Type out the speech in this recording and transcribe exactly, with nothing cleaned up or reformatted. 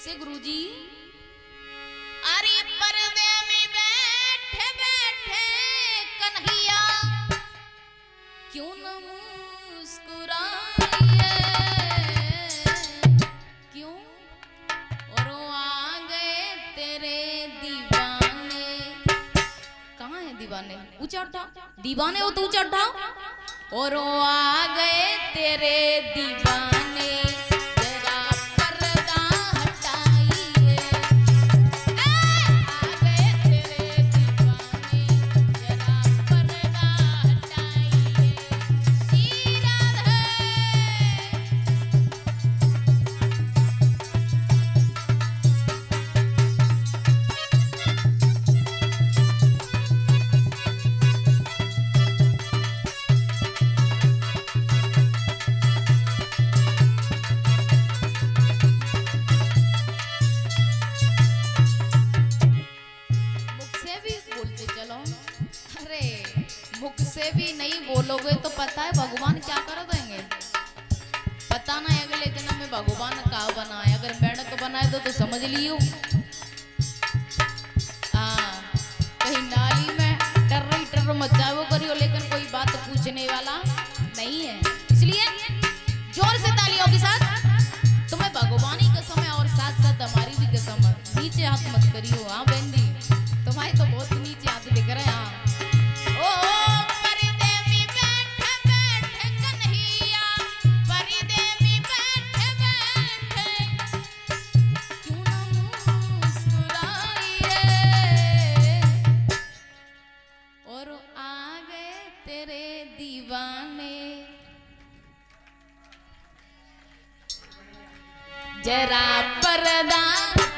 कैसे गुरुजी? अरे पर्दे में बैठे बैठे कन्हैया क्यों न मुस्कुराए, क्यों? और आ गए तेरे दीवाने। कहाँ है दीवाने? ऊंचा उठा, दीवाने हो तो ऊंचा उठा। और आ गए तेरे दीवाने, जरा पर्दा हटाइए। आ गए तेरे दीवाने, जरा पर्दा हटाइए। श्री राधे। मुख से भी नहीं बोलोगे तो पता है भगवान क्या कर देंगे? पता ना अगले दिन में भगवान का बनाए। अगर मेढक बनाए दो तो समझ लियो हाँ कहीं नाली में टर्री टर्र मचाओ करियो, लेकिन कोई बात पूछने वाला नहीं है। इसलिए जोर से तालियों के साथ तुम्हें भगवान की कसम है और साथ साथ हमारी भी कसम है। नीचे हाथ मत करियो। हाँ बहन जी, तुम्हारे तो बहुत नीचे हाथ दिख रहे हैं। हाँ जरा पर्दा